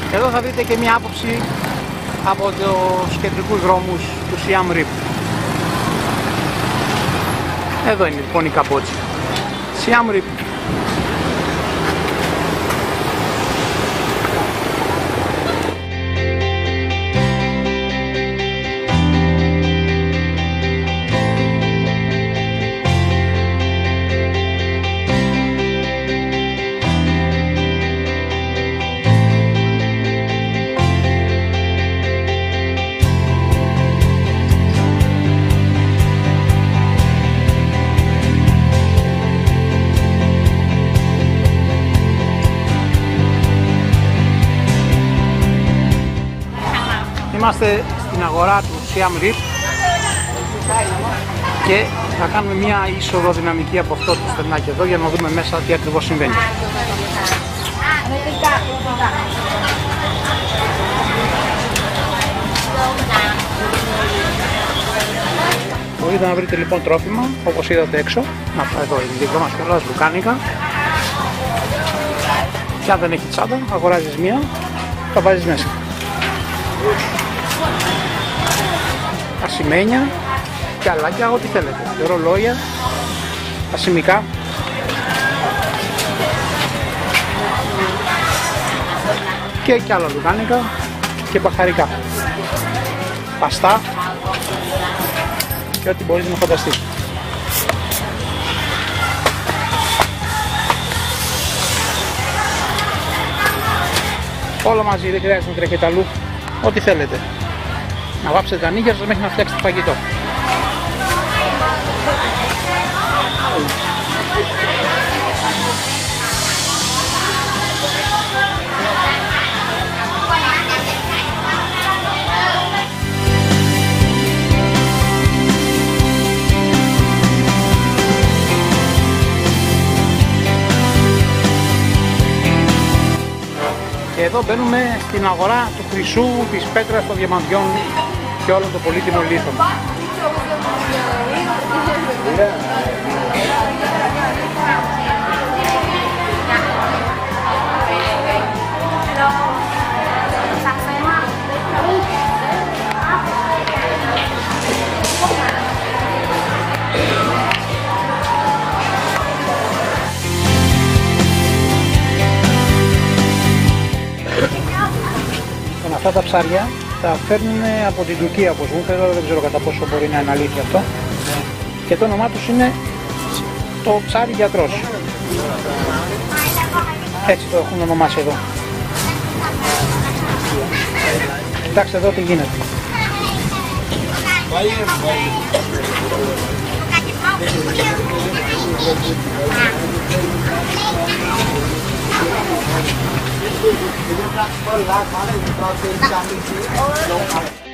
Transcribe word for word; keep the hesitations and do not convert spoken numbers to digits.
Εδώ θα δείτε και μια άποψη από τους κεντρικούς δρόμους του Siam Reap. Εδώ είναι λοιπόν η Καμπότζη. Siam Reap. Είμαστε στην αγορά του Siam Reap και θα κάνουμε μια είσοδο δυναμική από αυτό το στερνάκι εδώ για να δούμε μέσα τι ακριβώς συμβαίνει. Μπορείτε να βρείτε λοιπόν τρόφιμα όπως είδατε έξω. Να, εδώ είναι δίπλα μας κιόλας, λουκάνικα. Και αν δεν έχει τσάντα, αγοράζεις μία, τα βάζεις μέσα. Ασημένια, γυαλάκια, ό,τι θέλετε, ρολόγια, ασημικά. Και κι άλλα λουκάνικα και μπαχαρικά. Παστά και ό,τι μπορείς να φανταστείς. Όλα μαζί, δεν χρειάζεται να τρέχετε αλλού. Ό,τι θέλετε. Να βάψετε τα νύχια σας μέχρι να φτιάξετε φαγητό. Και εδώ μπαίνουμε στην αγορά του χρυσού, της πέτρας, των διαμαντιών και όλων των πολύτιμων λίθων. Αυτά τα ψάρια τα φέρνουν από την Τουρκία όπως μου φέρω, δεν ξέρω κατά πόσο μπορεί να είναι αλήθεια αυτό. Και το όνομά τους είναι το ψάρι γιατρός. Έτσι το έχουν ονομάσει εδώ. Κοιτάξτε εδώ τι γίνεται. Ini